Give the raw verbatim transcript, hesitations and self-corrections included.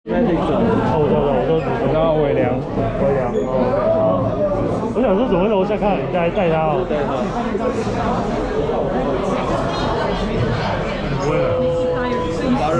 哦，我知道，我知道，我知道伟良，伟良。我想说，怎么会楼下看？你带带他哦。带他。